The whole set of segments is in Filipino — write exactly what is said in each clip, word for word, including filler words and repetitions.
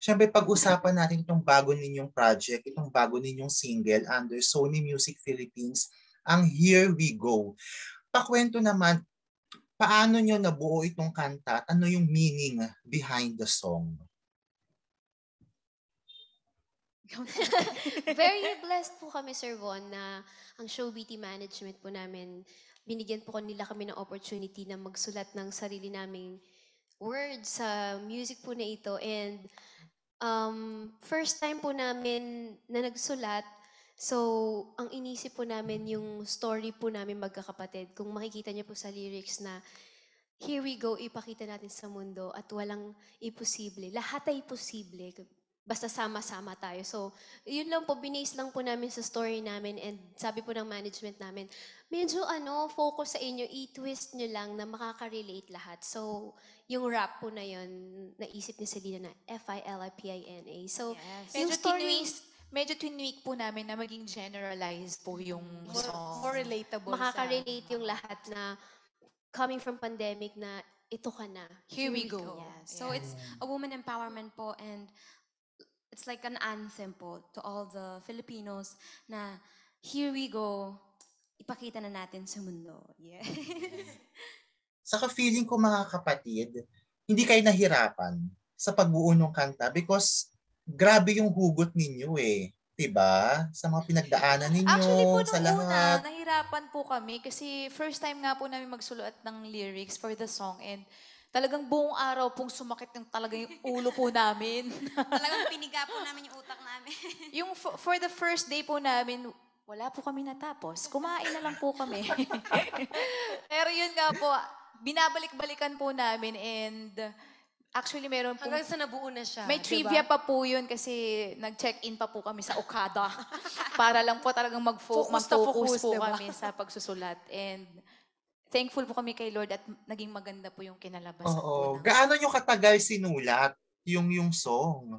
Siyempre, pag-usapan natin itong bago ninyong project, itong bago ninyong single under Sony Music Philippines, ang Here We Go. Pakwento naman, paano nyo nabuo itong kanta at ano yung meaning behind the song? Very blessed po kami, Sir Von, na ang Show B T management po namin, binigyan po nila kami ng opportunity na magsulat ng sarili naming words sa music po na ito. And um, first time po namin na nagsulat, so ang inisip po namin yung story po namin magkakapatid. Kung makikita niyo po sa lyrics na, here we go, ipakita natin sa mundo at walang imposible. Lahat ay posible. Basta sama-sama tayo. So, yun lang po, binase lang po namin sa story namin and sabi po ng management namin, medyo ano, focus sa inyo, i-twist nyo lang na makaka-relate lahat. So, yung rap po na yun, naisip ni Selena na F I L I P I N A. So, Yes. yung Medyo story, tinwist, medyo tinweak po namin na maging generalized po yung More, song. more relatable makaka-relate sa... yung lahat na coming from pandemic na ito ka na. Here we go. Yes. So it's a woman empowerment po, and it's like an anthem po to all the Filipinos na here we go, ipakita na natin sa mundo. Yes. Saka feeling ko mga kapatid, hindi kayo nahirapan sa pagbuo ng kanta because grabe yung hugot ninyo eh. Diba? Sa mga pinagdaanan ninyo, Actually po, sa nung una, lahat. nahirapan po kami kasi first time nga po namin magsulat ng lyrics for the song, and talagang buong araw pong sumakit yung talaga yung ulo po namin. Talagang piniga po namin yung utak namin. Yung for, for the first day po namin, wala po kami natapos. Kumain na lang po kami. Pero yun nga po, binabalik-balikan po namin, and actually meron po, Hanggang sa nabuo na siya. may di trivia ba? pa po yun kasi nag-check-in pa po kami sa Okada para lang po talagang mag-fo- Focus na mag-focus focus, po di ba? kami sa pagsusulat. And thankful po kami kay Lord at naging maganda po yung kinalabasan Oo. po. Ng... Gaano nyo katagal sinulat yung yung song?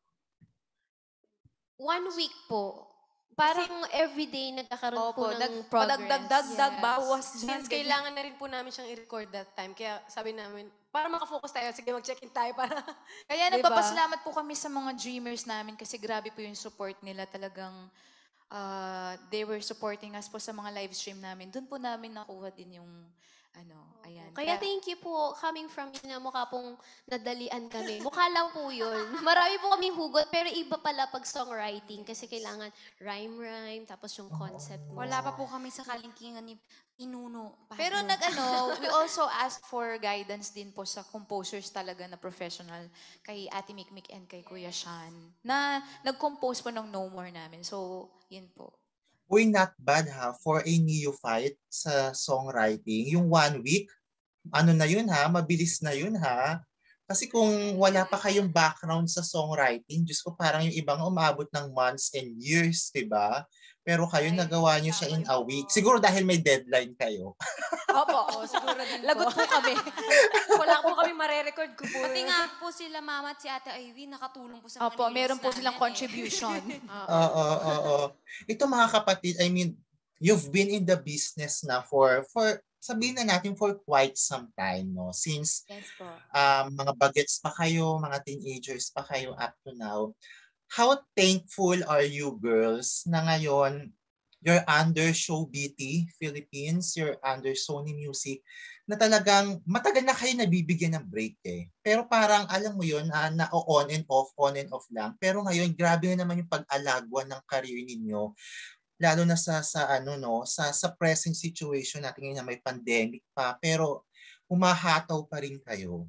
one week po. Parang everyday nagkakaroon Opo, po ng nag- progress. padagdag-dagdag, bawas dyan. Since kailangan na rin po namin siyang i-record that time, kaya sabi namin, para makafocus tayo, sige mag-check-in tayo para... Kaya Diba? nagpapasalamat po kami sa mga dreamers namin kasi grabe po yung support nila talagang. Uh, they were supporting us po sa mga live stream namin. Doon po namin nakuha din yung ano, ayan. Kaya thank you po, coming from yun na mukha pong nadalian kami. Mukha lang po yun. Marami po kaming hugot, pero iba pala pag songwriting kasi kailangan rhyme-rhyme, tapos yung concept mo. Wala pa po kami sa kalingkingan ni Pinuno. Pero nag-ano, we also asked for guidance din po sa composers talaga na professional, kay Ate Mikmik and kay Kuya Sean, na nag-compose po ng No More namin. So, yun po. Uy, not bad ha, for a neophyte sa songwriting. Yung one week, ano na yun ha, mabilis na yun ha. Kasi kung wala pa kayong background sa songwriting, Diyos ko parang yung ibang umabot ng months and years, di ba? Pero kayo Ay, nagawa niyo siya in a tama week. po. Siguro dahil may deadline kayo. Opo, oh, siguro din Lagot po kami. Wala po kami marerecord ko po. Pati nga po sila Mama at si Ate Ivy nakatulong po sa mga Opo, lyrics meron po namin silang eh. contribution. Oo, oo, oo. Ito mga kapatid, I mean, you've been in the business na for, for sabihin na natin for quite some time, no? Since Yes po. um, mga bagets pa kayo, mga teenagers pa kayo up to now. How thankful are you girls na ngayon you're under Show B T Philippines, you're under Sony Music, na talagang matagal na kayo nabibigyan ng break eh. Pero parang alam mo yun, uh, na on and off, on and off lang. Pero ngayon, grabe na naman yung pag-alagwa ng career ninyo. Lalo na sa, sa ano no, sa, sa present situation natin ngayon na may pandemic pa. Pero humahataw pa rin kayo.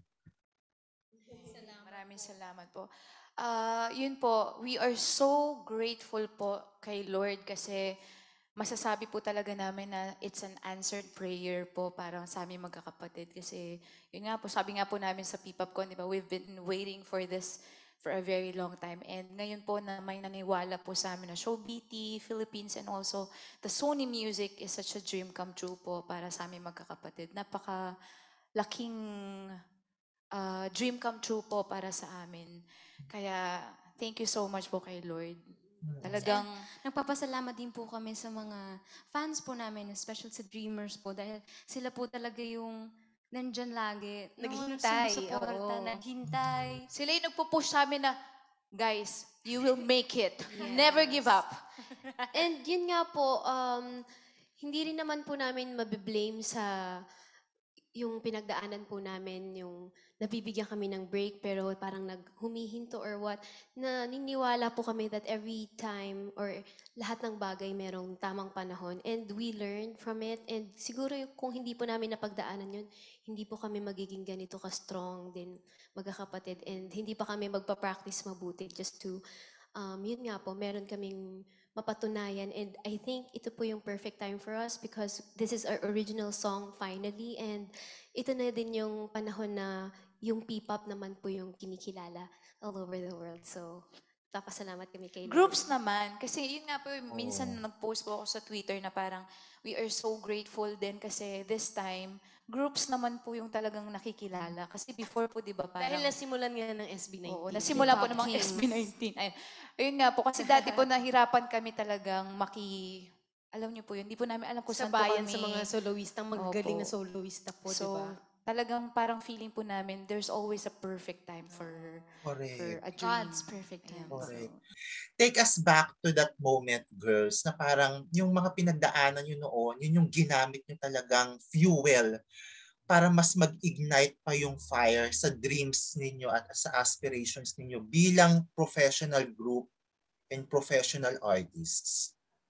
Maraming salamat po. Ah, yun po, we are so grateful po kay Lord kasi masasabi po talaga namin na it's an answered prayer po para sa aming magkakapatid. Kasi yun nga po, sabi nga po namin sa P P A P Con, di ba, we've been waiting for this for a very long time. And ngayon po na may naniwala po sa amin na Show B T Philippines and also the Sony Music is such a dream come true po para sa aming magkakapatid. Napaka laking uh, dream come true po para sa amin. Kaya thank you so much po kay Lord. Talagang Nagpapasalamat din po kami sa mga fans po namin, especially sa Dreamers po, dahil sila po talaga yung nandyan lagi. no? Naghihintay, Sumusuporta, oo. naghintay. sila yung nagpo-push sa amin na guys, you will make it. Never give up. And yun nga po, um, hindi rin naman po namin mabiblame sa yung pinagdaanan po namin, yung nabibigyan kami ng break pero parang naghumihinto or what, na niniwala po kami that every time or lahat ng bagay merong tamang panahon and we learn from it and siguro yung, kung hindi po namin napagdaanan yun, hindi po kami magiging ganito ka-strong din magkakapatid and hindi pa kami magpa-practice mabuti just to, um, yun nga po, meron kaming mapatunayan and I think ito po yung perfect time for us because this is our original song finally and ito na din yung panahon na yung P-pop naman po yung kinikilala all over the world. So, papasalamat kami kay Lord. Groups naman. Kasi yun nga po, minsan Oo. nag-post po ako sa Twitter na parang we are so grateful din kasi this time, groups naman po yung talagang nakikilala. Kasi before po, di ba, parang... Dahil nasimulan nga ng S B nineteen. Oo, nasimulan po Hip-hop ng mga Kings. S B nineteen. Ayun. Ayun nga po, kasi dati po nahirapan kami talagang maki... Alam niyo po yun, di po namin alam kung Sa saan po bayan, kami... sa mga soloistang magagaling na Opo. soloista po, di So, ba? talagang parang feeling po namin, there's always a perfect time for for Correct. a dream. God's perfect time. Ayan, Correct. so, Take us back to that moment, girls, na parang yung mga pinagdaanan nyo noon, yun yung ginamit nyo talagang fuel para mas mag-ignite pa yung fire sa dreams ninyo at sa aspirations ninyo bilang professional group and professional artists.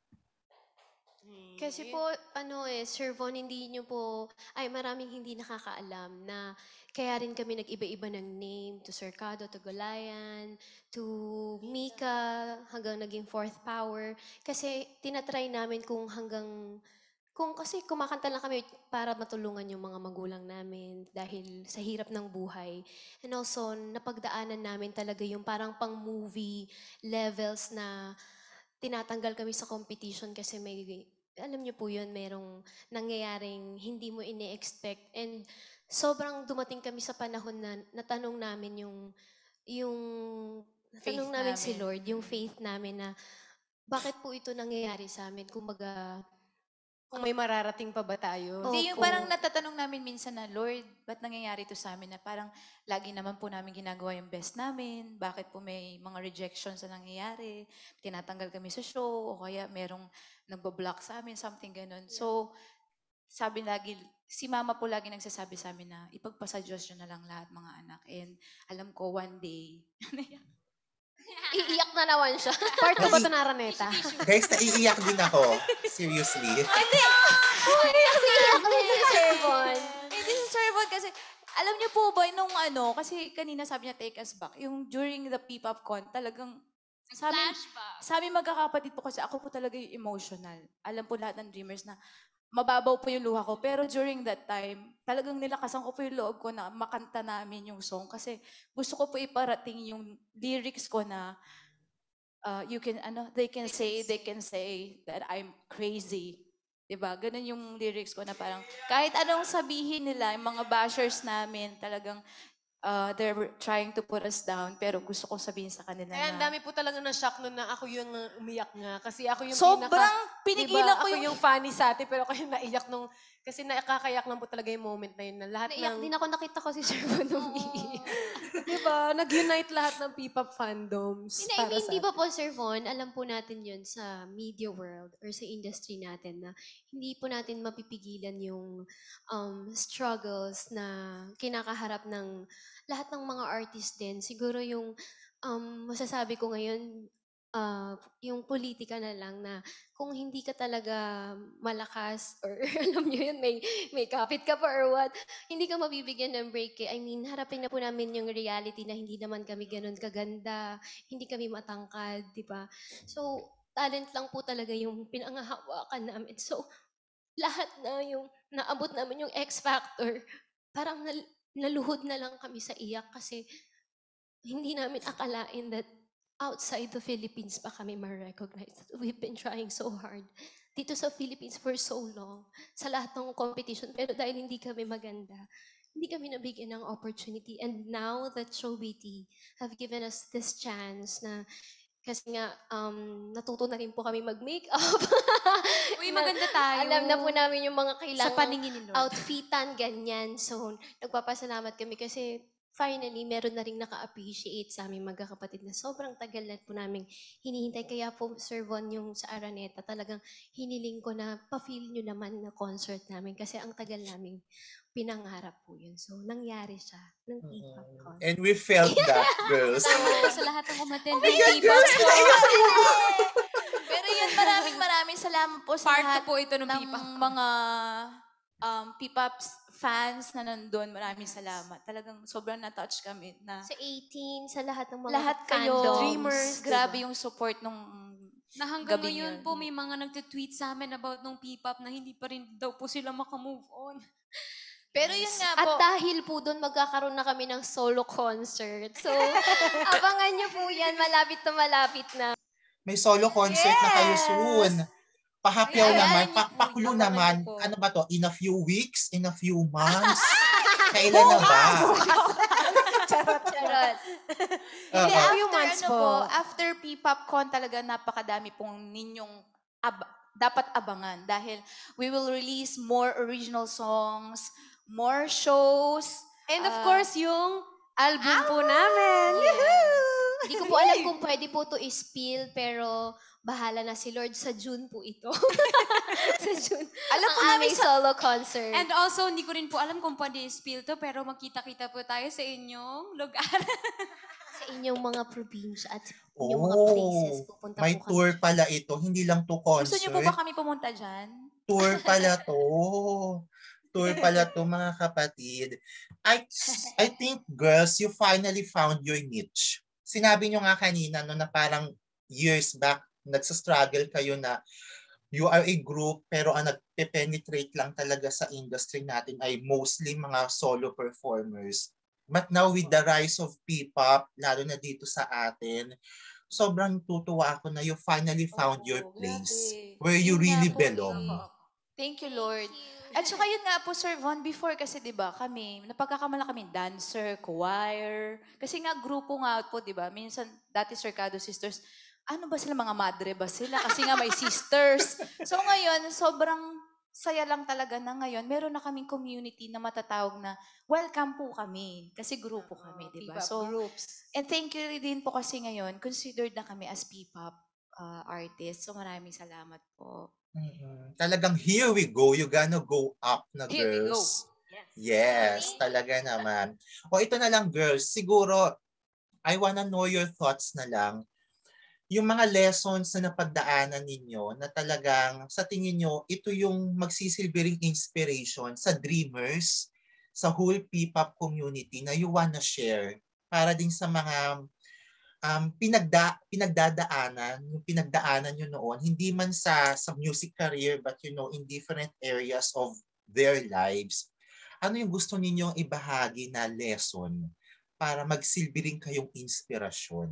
Kasi po, ano eh, Sir Von, hindi nyo po, ay maraming hindi nakakaalam na kaya rin kami nag-iba-iba ng name to Circado, to Golayan, to Mika, hanggang naging Fourth Power. Kasi tinatry namin kung hanggang, kung kasi kumakanta lang kami para matulungan yung mga magulang namin dahil sa hirap ng buhay. And also, napagdaanan namin talaga yung parang pang movie levels na tinatanggal kami sa competition kasi may, alam niyo po yun, merong nangyayaring hindi mo ini-expect. And sobrang dumating kami sa panahon na natanong namin yung, yung, natanong Faith namin si namin. Lord, yung faith namin na bakit po ito nangyayari sa amin? Kumbaga, Kung may mararating pa ba tayo? Hindi, yung Opo. parang natatanong namin minsan na, Lord, ba't nangyayari to sa amin? Na parang lagi naman po namin ginagawa yung best namin. Bakit po may mga rejections na nangyayari? Tinatanggal kami sa show o kaya merong nagbo-block sa amin, something ganun. So, sabi lagi, si mama po lagi nagsasabi sa amin na ipagpasa Diyos yun na lang lahat mga anak. And alam ko one day, Iiyak na naman siya. Part two ba ito na Araneta? Guys, naiiyak din ako. Seriously. Iiyak din si Sir Von. Hindi si Sir Von kasi, alam niyo po ba, nung ano, kasi kanina sabi niya take us back, yung during the P-pop con, talagang, sabi, sabi magkakapatid po kasi ako po talaga yung emotional. Alam po lahat ng dreamers na mababaw po yung luha ko. Pero during that time, talagang nilakasan ko po yung loob ko na makanta namin yung song. Kasi gusto ko po iparating yung lyrics ko na uh, you can, ano, they can say, they can say that I'm crazy. Diba? Ganun yung lyrics ko na parang kahit anong sabihin nila, yung mga bashers namin, talagang uh, they're trying to put us down. Pero gusto ko sabihin sa kanila Kaya ang na dami po talaga na shock nun na ako yung uh, umiyak nga. Kasi ako yung sobrang pinaka... pinigilan diba, ko ako yung... yung funny sa atin, pero ako yung naiyak nung... Kasi nakakayak lang po talaga yung moment na yun. Na lahat Naiyak ng... din ako, nakita ko si Sir Von umiiyak. Diba? Nag-unite lahat ng P-pop fandoms. Hindi, para hindi, sa hindi ba po, Sir Von, alam po natin yun sa media world or sa industry natin na hindi po natin mapipigilan yung um, struggles na kinakaharap ng lahat ng mga artist din. Siguro yung um, masasabi ko ngayon, ah, yung politika na lang na kung hindi ka talaga malakas or alam nyo yun, may, may kapit ka pa or what, hindi ka mabibigyan ng break eh. I mean, harapin na po namin yung reality na hindi naman kami ganun kaganda, hindi kami matangkad, di ba? So, talent lang po talaga yung pinangahawakan namin. So, lahat na yung naabot namin yung X Factor, parang nal- naluhod na lang kami sa iyak kasi hindi namin akalain that outside the Philippines pa kami ma-recognize. We've been trying so hard dito sa Philippines for so long, sa lahat ng competition, pero dahil hindi kami maganda, hindi kami nabigyan ng opportunity. And now that Showbiti have given us this chance na kasi nga, um, natuto na rin po kami mag-makeup. Uy, Na- maganda tayo. Alam na po namin yung mga Sa kailangan paningin ni Lord. outfitan, ganyan. So, nagpapasalamat kami kasi finally, meron na rin naka-appreciate sa aming magkakapatid na sobrang tagal na po namin hinihintay. Kaya po, Sir Von, yung sa Araneta, talagang hiniling ko na pa-feel nyo naman na concert namin kasi ang tagal namin pinangarap po yun. So, nangyari siya ng P-pop Mm. concert. And we felt that, girls. Salamat po sa lahat ng umattend Oh my ng God, P-pop girls! concert. Pero yun, maraming maraming salamat po sa Part lahat two po ito ng ng P-pop ko. mga um, P-pop fans na nandun. Maraming salamat. Talagang sobrang na-touch kami na Sa eighteen, sa lahat ng mga lahat kayo, fandoms, dreamers, diba? grabe yung support nung Na hanggang Gabi ngayon yun. po may mga nagtitweet sa amin about nung P-pop na hindi pa rin daw po sila makamove on. Pero yun nga At po, dahil po doon, magkakaroon na kami ng solo concert. So, abangan nyo po yan. Malapit na malapit na. May solo concert na kayo soon. Pahapyaw Ay, naman, ayaw niyo pa, po, paklo abangan naman. niyo po. Ano ba to? In a few weeks? In a few months? Kailan na ba? Charot. hindi, Oo. after Few months ano po. po, after P-PopCon talaga napakadami pong ninyong ab- dapat abangan dahil we will release more original songs, more shows, And of Ah, course, yung album po namin. Hindi ko po alam kung pwede po to i-spill, pero bahala na si Lord. Sa June po ito. Sa June. Alam ang po namin aming sa- solo concert. And also, hindi ko rin po alam kung pwede i-spill to, pero magkita-kita po tayo sa inyong lugar. sa inyong mga probinsya at inyong mga Oh, places. Pupunta may po kami. tour pala ito. Hindi lang to concert. Gusto niyo po ba kami pumunta dyan? Tour pala to. Tour pala to, mga kapatid. I, I think, girls, you finally found your niche. Sinabi nyo nga kanina no, na parang years back, nagsastruggle kayo na you are a group pero ang nagpe-penetrate lang talaga sa industry natin ay mostly mga solo performers. But now with the rise of P-pop, lalo na dito sa atin, sobrang tutuwa ako na you finally found Oo, your place grabe. where you Yun nga really po, belong. eh. Thank you, Lord. Thank you. At saka yun nga po, Sir Von, before kasi 'di ba kami, napagkakamala kami dancer, choir. Kasi nga grupo nga po, 'di ba? Minsan dati Circado Sisters, ano ba sila, mga madre ba sila? Kasi nga may sisters. So ngayon, sobrang saya lang talaga na ngayon, meron na kaming community na matatawag na welcome po kami. Kasi grupo kami, di ba? P-pop So, groups. and thank you din po kasi ngayon, considered na kami as P-pop uh, artists. So maraming salamat po. Mm-mm. Talagang here we go, you gonna go up na, Here we go. girls. Yes, talaga naman. O ito na lang, girls, siguro I wanna know your thoughts na lang. Yung mga lessons na napagdaanan ninyo na talagang sa tingin nyo, ito yung magsisilbing inspiration sa dreamers, sa whole P-pop community na you wanna share para din sa mga um, pinagda, pinagdadaanan, yung pinagdaanan nyo noon, hindi man sa, sa music career, but you know, in different areas of their lives. Ano yung gusto ninyong ibahagi na lesson para magsilbi rin kayong inspirasyon?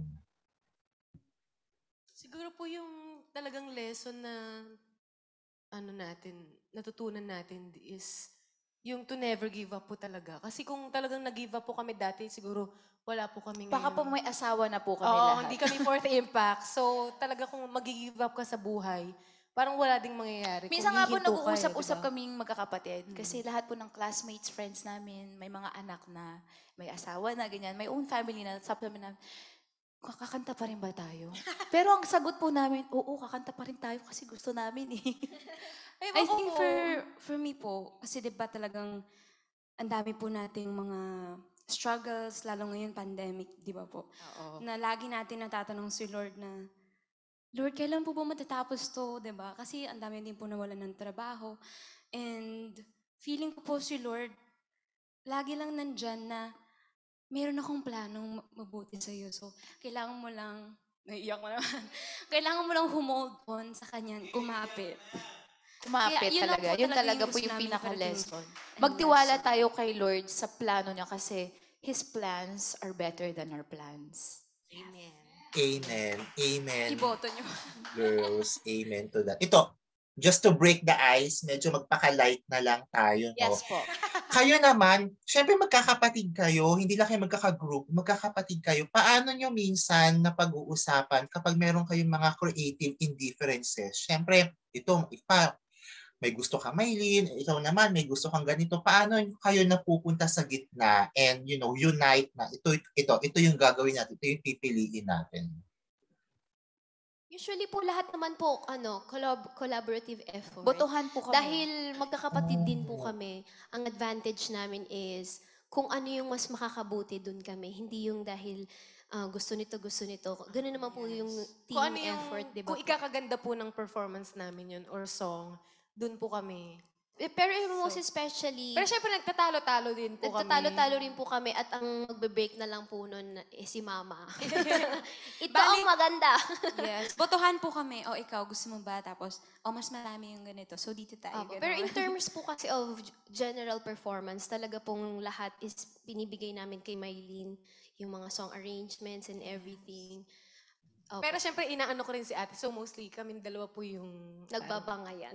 Siguro po yung talagang lesson na ano natin, natutunan natin is yung to never give up po talaga. Kasi kung talagang nag-give up po kami dati, siguro wala po kami ngayon. Baka po may asawa na po kami Oo, lahat. hindi kami fourth impact. So talaga kung mag-give up ka sa buhay, parang wala ding mangyayari. Minsan Kung nga po hihinto ka eh, nag-uusap-usap diba? kaming magkakapatid. Kasi lahat po ng classmates, friends namin, may mga anak na, may asawa na, ganyan, may own family na. Sabi namin namin, kakanta pa rin ba tayo? Pero ang sagot po namin, oo, kakanta pa rin tayo kasi gusto namin eh. Ay, I bako think po. for for me po, kasi 'di ba talagang ang dami po nating mga struggles, lalo ngayon pandemic, 'di ba po? Oo. Na lagi natin natatanong si Lord na, Lord, kailan po ba matatapos to, 'di ba? Kasi ang dami din po nawalan ng trabaho. And feeling ko po si Lord, lagi lang nandyan na meron akong planong ma- mabuti sa iyo. So, kailangan mo lang, naiiyak mo naman, kailangan mo lang humold on sa kanya, kumapit. Kumapit Kaya yun lang talaga. po Yun talaga talaga yung po gusto yung namin pinaka-lesson. iparating. Magtiwala lesson. tayo kay Lord sa plano niya kasi His plans are better than our plans. Amen. Amen. Amen. Iboto nyo. Girls, amen to that. Ito, just to break the ice, medyo magpaka-light na lang tayo. No? Yes po. Kayo naman, syempre magkakapatid kayo, hindi lang kayo magkaka-group, magkakapatid kayo. Paano nyo minsan na pag-uusapan kapag meron kayong mga creative indifferences? Syempre, ito, ipa, may gusto ka Maylin, ikaw naman may gusto kang ganito. Paano kayo napupunta sa gitna and you know, unite na ito ito ito yung gagawin natin, ito yung pipiliin natin. Usually po lahat naman po ano, collab- collaborative effort. Botohan po kami. Dahil magkakapatid din po kami, ang advantage namin is kung ano yung mas makakabuti dun kami. Hindi yung dahil ah, gusto nito, gusto nito. Ganun naman po yung team Kung ano yung, effort, di ba? kung ikakaganda po ng performance namin yun or song, dun po kami. Eh, Pero most especially, Pero syempre nagtatalo-talo din po kami. nagtatalo-talo rin po kami at ang magbe-break na lang po nun eh, si Mama. Ito Bali- ang maganda. Yes. Botohan po kami. O ikaw, gusto mo ba? Tapos, o mas marami yung ganito. So, dito tayo. Apo. ganun. Pero in terms po kasi of g- general performance, talaga pong lahat is pinibigay namin kay Mylene, yung mga song arrangements and everything. Opo. Pero syempre inaano ko rin si ate. So mostly kami dalawa po yung... Nagbabangayan.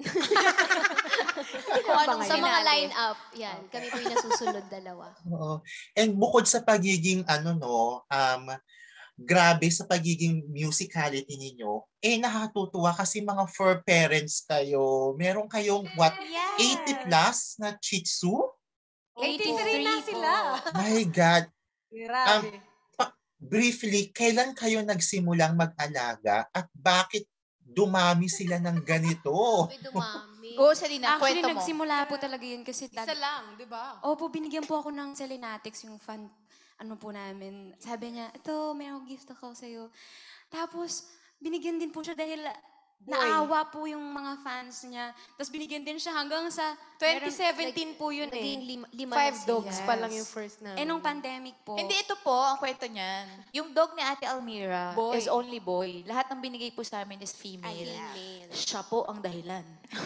Kung anong Sa mga sinabi. line-up, yan. Kami po yung nasusunod dalawa. Oo. And bukod sa pagiging ano no, um grabe sa pagiging musicality ninyo, eh nakakatutuwa kasi mga fur parents kayo. Meron kayong what eighty plus na Shih Tzu? eighty-three na sila. My God. Grabe. Briefly, kailan kayo nagsimulang mag-alaga at bakit dumami sila ng ganito? May dumami. Go, Selena, Actually, kwento mo. nagsimula po talaga yun kasi... Isa lang, di ba? Opo, binigyan po ako ng Selenatics, yung fan, ano po namin. Sabi niya, ito, may ako gift ako sa'yo. Tapos, binigyan din po siya dahil naawa po yung mga fans niya. Tapos binigyan din siya hanggang sa... twenty seventeen po yun Naging eh. lima, lima Five na sila. dogs pa lang yung first namin. Eh, nung pandemic po. Hindi, ito po, ang kwento niyan. Yung dog ni Ate Almira Boy. is only boy. Lahat ng binigay po sa amin is female. Female. Siya po ang dahilan.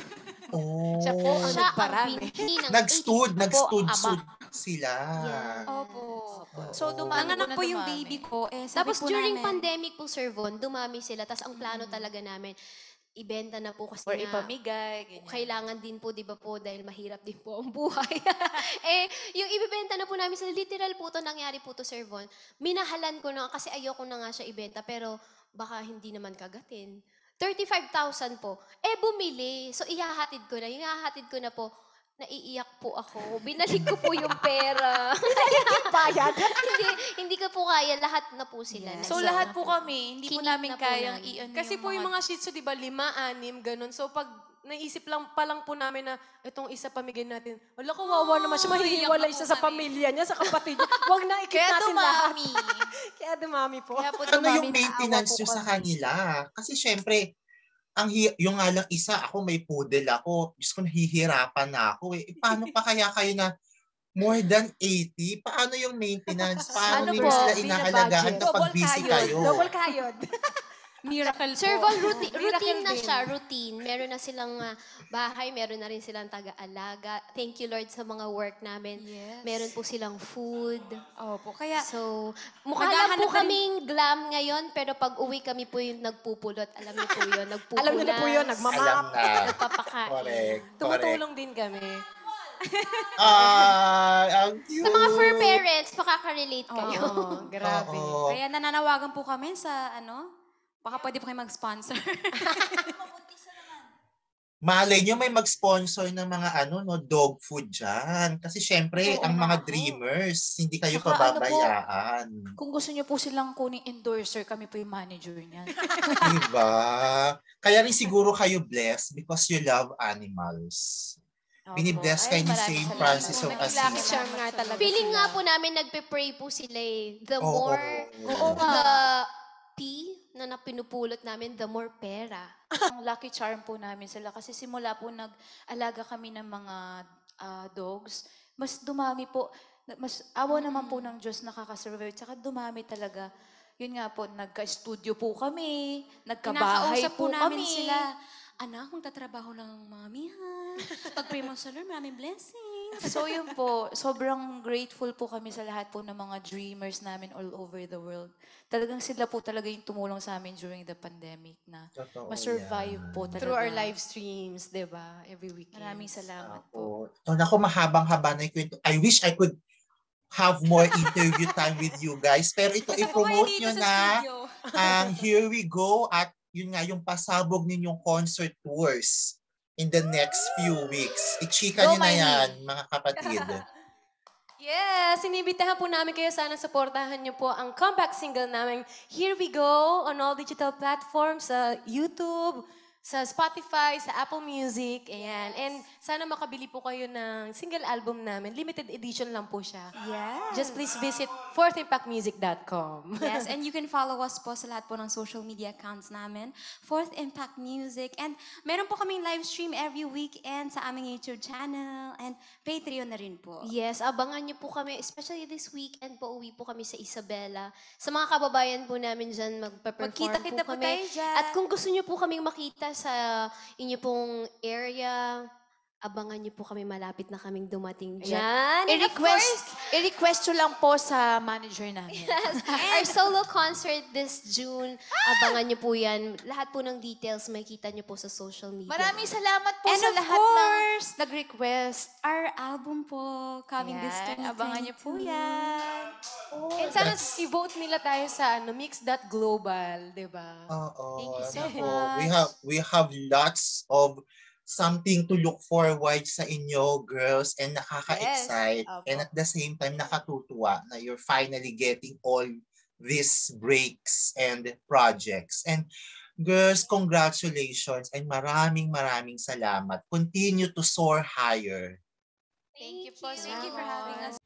Oh. Siya po ang Siya ang nagparami. binhi ng Nag-stood, Ako, nag-stood ama. stood sila. Opo. So, dumami Nanganak po po na yung dumami. baby ko. Eh, sabi Tapos po during namin, pandemic po, Sir Von, dumami sila. Tapos ang plano talaga namin, ibenta na po kasi Or nga, ipamigay, ganyan. kailangan din po, di ba po, dahil mahirap din po ang buhay. eh, yung ibibenta na po namin sila, literal po to, nangyari po to, Sir Von. Minahalan ko na, kasi ayoko na nga siya ibenta, pero baka hindi naman kagatin. thirty-five thousand po. Eh, bumili. So, ihahatid ko na. Yung ihahatid ko na po, naiiyak po ako. Binalik ko po yung pera. Bayad. hindi, hindi ko po kaya. Lahat na po sila. Yes. So, Nasa- lahat po kami, hindi po Kinip namin na po kayang namin. i-ano Kasi po yung mga shih tzu, di ba, lima, anim, ganun. So pag naisip lang pa lang po namin na itong isa pamigay natin, wala, kawawa naman siya, mahihiwalay siya sa pamilya niya, sa kapatid niya. Huwag na ikit Kaya natin lahat. dumami. Kaya dumami po. Kaya po Ano dumami, yung naawa maintenance po nyo sa kami. kanila? Kasi syempre, ang hi- yung nga lang isa, ako may poodle ako. Diyos ko, nahihirapan na ako eh. Eh, Paano pa kaya kayo na more than eighty? Paano yung maintenance? Paano Ano nyo po, sila Bina inaalagaan budget. kapag busy kayo? Double kayod. miracle Sir po. Von, routine, routine Miracle na din. siya, routine. Meron na silang ah, bahay, meron na rin silang taga-alaga. Thank you, Lord, sa mga work namin. Yes. Meron po silang food. Opo, kaya... So, mukha lang Naghahanap po na rin- kaming glam ngayon, pero pag uwi kami po yung nagpupulot. Alam niyo po yun, nagpupunas. Alam niyo na po yun, Alam nagmamap. na. Nagpapakain. Correct. Correct. Tumutulong din kami. Ah, ang cute. Sa mga fur parents, makaka-relate kayo. Oo, grabe. Oo. Kaya nananawagan po kami sa ano, baka pwede po kayo mag-sponsor. Malay nyo may mag-sponsor ng mga ano no dog food dyan. Kasi syempre, Oo ang nga mga po. dreamers, hindi kayo Saka ano po, pababayaan. Kung gusto niyo po silang kuning endorser, kami po yung manager niyan. Diba? Kaya rin siguro kayo blessed because you love animals. Binibless kayo ni Saint Francis of Nagilakit Assisi. siya nga talaga Feeling sila. nga po namin, nagpe-pray po sila eh. The Oo. more Oo. the tea na napinupulot namin, the more pera. Ang lucky charm po namin sila kasi simula po nag-alaga kami ng mga ah, dogs, mas dumami po, na- mas awa naman po ng Diyos nakakasurvive, tsaka dumami talaga. Yun nga po, nagka-studio po kami, nagkabahay Kinakausap po, po namin kami. sila. Anak, magtatrabaho lang ang mami ha. Pag-pray mo sa Lord, maraming blessings. So yun po, sobrang grateful po kami sa lahat po ng mga dreamers namin all over the world. Talagang sila po talaga yung tumulong sa amin during the pandemic na Totoo ma-survive yan. po talaga. Through our live streams, di ba? Every weekend. Maraming salamat po. Ako. Oh, naku, mahabang-haba na yung kwento. I wish I could have more interview time with you guys. Pero ito, i-promote nyo na ang Here We Go at yun nga, yung pasabog ninyong concert tours. in the next few weeks. Ichika Go, nyo na Miley. yan, mga kapatid. Yes, inibitahan po namin kayo. Sana supportahan niyo po ang comeback single namin, Here We Go, on all digital platforms, sa YouTube, sa Spotify, sa Apple Music. Ayan. And sana makabili po kayo ng single album namin. Limited edition lang po siya. Yes. Just please visit fourth impact music dot com. Yes, and you can follow us po sa lahat po ng social media accounts namin, Fourth Impact Music. And meron po kaming live stream every weekend sa aming YouTube channel and Patreon na rin po. Yes, abangan niyo po kami, especially this weekend po, uwi po kami sa Isabela. Sa mga kababayan po namin dyan, magpa-perform Magkita-kita po po kami. tayo dyan. At kung gusto niyo po kaming makita sa inyo pong area, abangan niyo po kami, malapit na kaming dumating dyan. And of I-request, i-request nyo lang po sa manager namin. Yes, our solo concert this June. Abangan niyo po yan. Lahat po ng details makikita niyo po sa social media. Maraming salamat po And sa of lahat course, ng nag-request. Our album po, coming this Yan, twenty twenty-two. abangan niyo po yan. And sana That's- i-vote nila tayo sa ano, mix dot global, di ba? Oo. Thank you so Nako, much. We have, we have lots of something to look forward sa inyo, girls, and nakaka-excite. Yes, opo. And at the same time, nakatutuwa na you're finally getting all these breaks and projects. And girls, congratulations and maraming maraming salamat. Continue to soar higher. Thank you po. Thank you for having us.